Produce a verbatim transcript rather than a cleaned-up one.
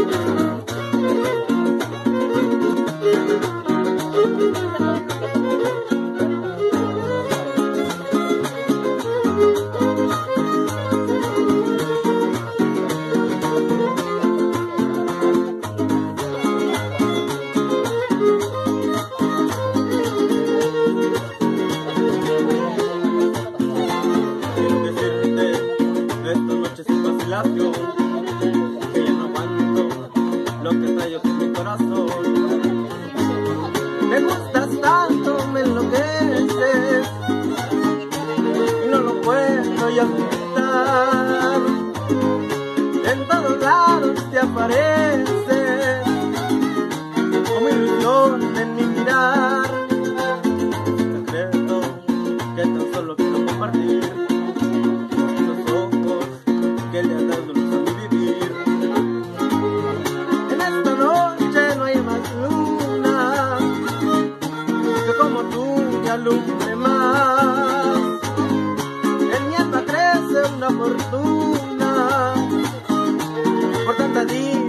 Que ya no aguanto lo que traigo en mi corazón. Me gustas tanto, me enloqueces y no lo puedo ya ocultar. En todos lados te apareces como ilusión en mi mirar. Secreto que tan solo quiero compartir. Que le han dado luz a mi vivir. En esta noche no hay más luna que como tú me alumbre más. En mi alma crece una fortuna por tanta dicha.